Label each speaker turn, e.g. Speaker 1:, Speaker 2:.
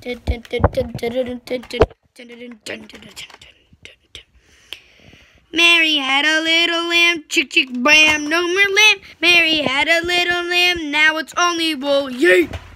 Speaker 1: Mary had a little lamb, chick chick bam, no more lamb. Mary had a little lamb, now it's only wool. Yeet!